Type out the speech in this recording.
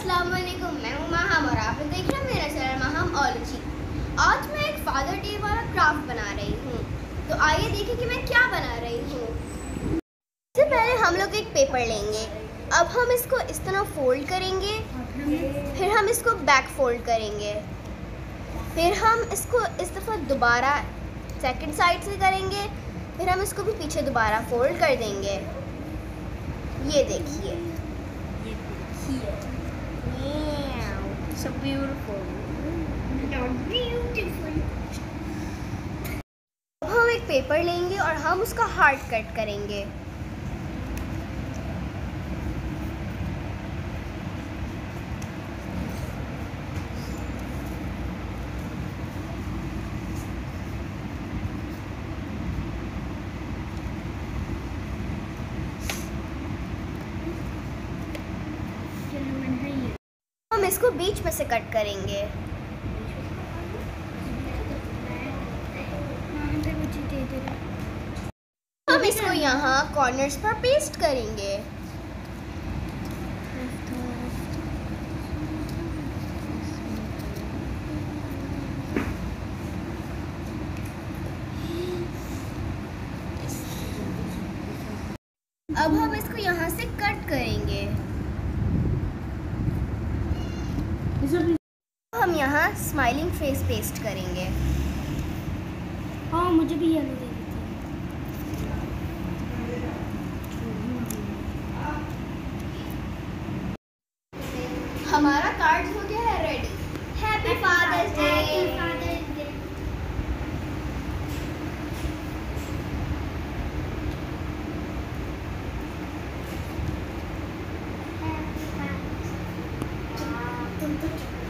अस्सलाम वालेकुम, मैं हूँ माहम और आप देख रहे हैं मेरा चैनल माहम ओलॉजी। आज मैं एक फादर डे वाला क्राफ्ट बना रही हूँ, तो आइए देखें कि मैं क्या बना रही हूँ। सबसे पहले हम लोग एक पेपर लेंगे। अब हम इसको इस तरह फोल्ड करेंगे, फिर हम इसको बैक फोल्ड करेंगे, फिर हम इसको इस दफ़ा दोबारा सेकंड साइड से करेंगे, फिर हम इसको भी पीछे दोबारा फोल्ड कर देंगे। ये देखिए, So beautiful. अब हम एक पेपर लेंगे और हम उसका हार्ट कट करेंगे। हम इसको बीच में से कट करेंगे। हम इसको यहाँ कॉर्नर्स पर पेस्ट करेंगे। अब हम इसको यहाँ से कट करेंगे। हम यहाँ स्माइलिंग फेस पेस्ट करेंगे। हाँ, मुझे भी येलो दे देती है। हमारा कार्ड हो गया है रेडी। Happy father's day. तुम तो